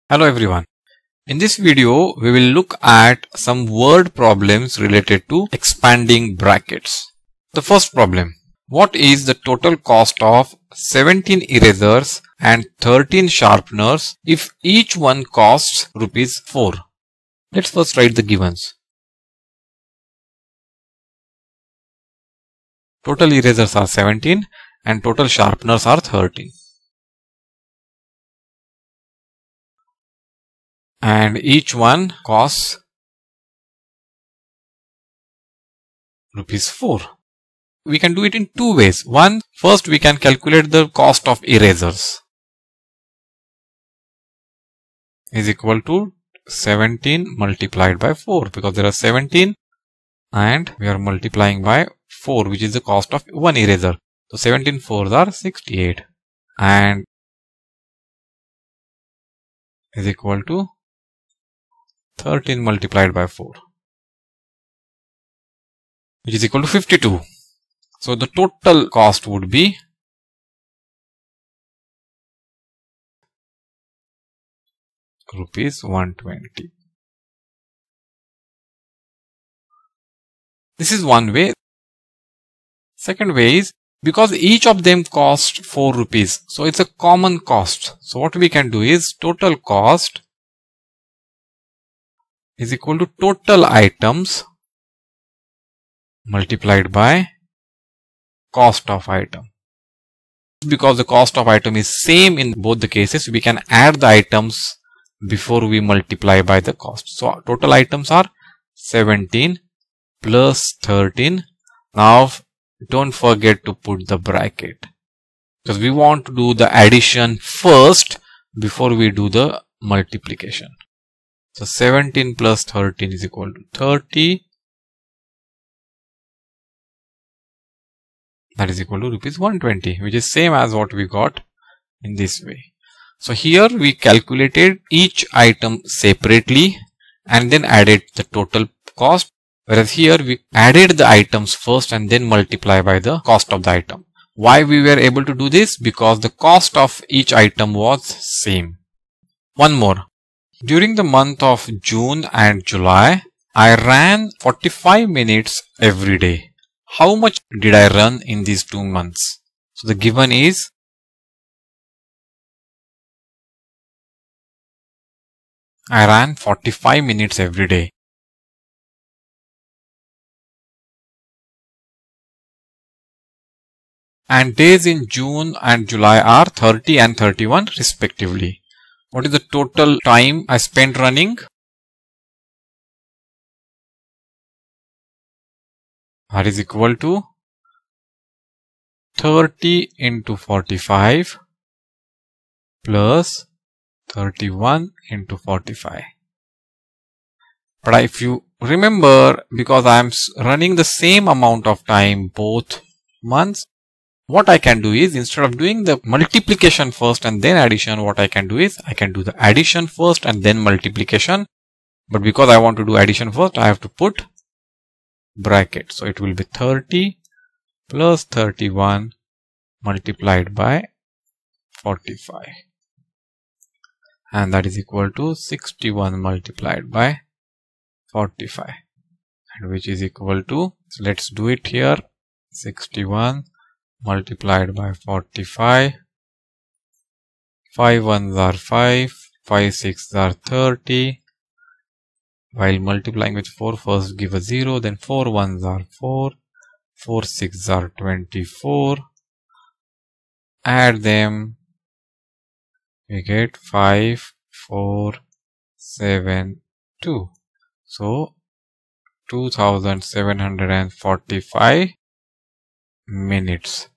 Hello everyone. In this video, we will look at some word problems related to expanding brackets. The first problem. What is the total cost of 17 erasers and 13 sharpeners if each one costs rupees 4? Let's first write the givens. Total erasers are 17 and total sharpeners are 13. And each one costs rupees 4. We can do it in two ways. One, first we can calculate the cost of erasers is equal to 17 multiplied by 4 because there are 17 and we are multiplying by 4, which is the cost of one eraser. So 17 fours are 68 and is equal to 13 multiplied by 4, which is equal to 52. So the total cost would be rupees 120. This is one way. Second way is because each of them cost 4 rupees. So it's a common cost. So what we can do is total cost is equal to total items multiplied by cost of item. Because the cost of item is same in both the cases, we can add the items before we multiply by the cost. So total items are 17 plus 13. Now don't forget to put the bracket because we want to do the addition first before we do the multiplication. So 17 plus 13 is equal to 30. That is equal to rupees 120, which is same as what we got in this way. So here we calculated each item separately and then added the total cost. Whereas here we added the items first and then multiply by the cost of the item. Why we were able to do this? Because the cost of each item was same. One more. During the month of June and July, I ran 45 minutes every day. How much did I run in these 2 months? So the given is I ran 45 minutes every day. And days in June and July are 30 and 31 respectively. What is the total time I spent running? That is equal to 30 into 45 plus 31 into 45. But if you remember, because I am running the same amount of time both months, what I can do is instead of doing the multiplication first and then addition, what I can do is I can do the addition first and then multiplication. But because I want to do addition first, I have to put bracket. So it will be 30 plus 31 multiplied by 45. And that is equal to 61 multiplied by 45. And which is equal to, so let's do it here, 61 multiplied by 45. 5 ones are 5, 5 6s are 30. While multiplying with 4, first give a 0, then 4 ones are 4, 4 6s are 24. Add them, we get 5 4 7 2. So 2745 minutes.